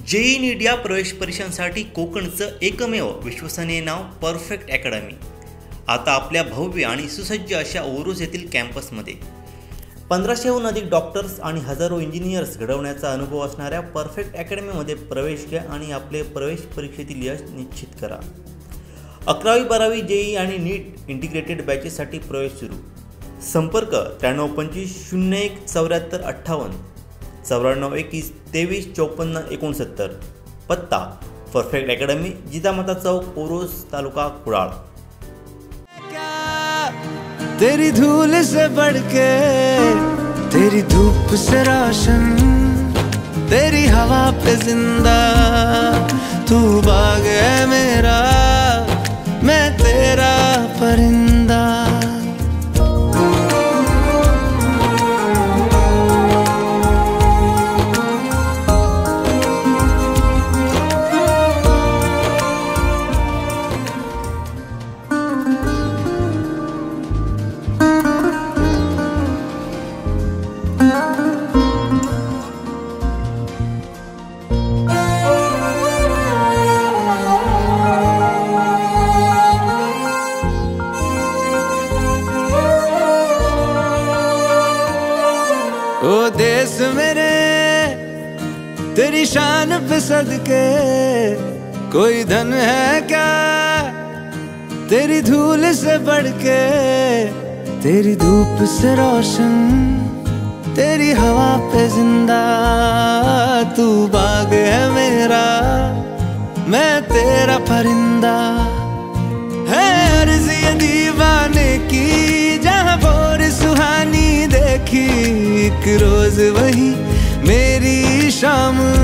JEE NEET या प्रवेश परीक्षांसाठी कोकणचं एकमेव विश्वसनीय नाव परफेक्ट अकॅडमी आता आपल्या भव्य आणि सुसज्ज अशा ओरोस येथील कॅम्पसमध्ये 1500हून अधिक डॉक्टर्स आणि हजारो इंजिनियर्स घडवण्याचा अनुभव असणाऱ्या परफेक्ट अकॅडमीमध्ये प्रवेश घ्या आणि आपले प्रवेश परीक्षेतील यश निश्चित करा। 11वी 12वी जेईई आणि नीट इंटिग्रेटेड बॅचेससाठी प्रवेश सुरू। संपर्क 9325 01 74 58 94 21 23 54 69। पत्ता परफेक्ट अकॅडमी, जिजामाता चौक, ओरोस, तालुका कुडाळ। तेरी धूल से बढ़ के, तेरी धूप से रोशन, तेरी हवा पे जिंदा, तू बाग है मेरा, मैं तेरा परिंदा। ओ देश मेरे तेरी शान पे सदके, कोई धन है क्या तेरी धूल से बढ़ के, तेरी धूप से रोशन, तेरी हवा पे जिंदा, तू बाग है मेरा, मैं तेरा परिंदा। है अर्ज़ ये दीवाने की, जहाँ भोर सुहानी देखी, एक रोज वही मेरी शाम